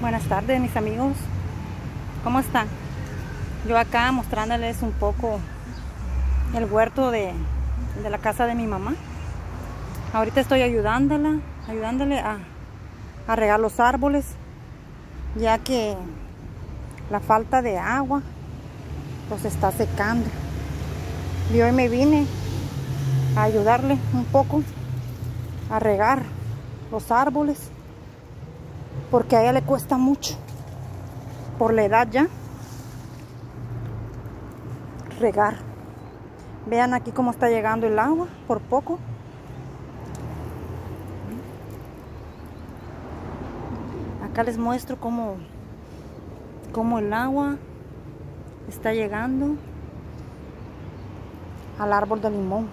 Buenas tardes, mis amigos, ¿cómo están? Yo acá mostrándoles un poco el huerto de la casa de mi mamá. Ahorita estoy ayudándole a regar los árboles, ya que la falta de agua los está secando. Y hoy me vine a ayudarle un poco a regar los árboles, porque a ella le cuesta mucho, por la edad ya, regar. Vean aquí cómo está llegando el agua, por poco. Acá les muestro cómo el agua está llegando al árbol de limón,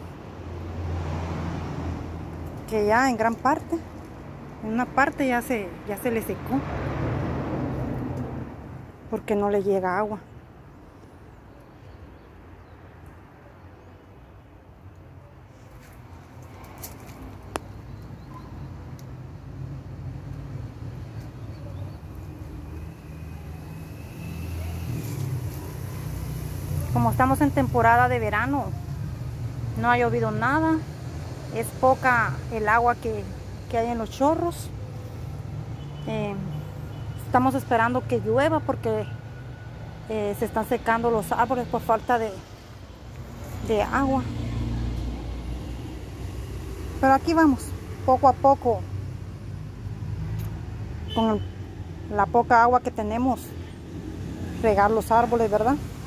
que ya en gran parte, en una parte ya se le secó, porque no le llega agua. Como estamos en temporada de verano, no ha llovido nada, es poca el agua que hay en los chorros. Estamos esperando que llueva porque se están secando los árboles por falta de agua. Pero aquí vamos, poco a poco, con la poca agua que tenemos, regar los árboles, ¿verdad?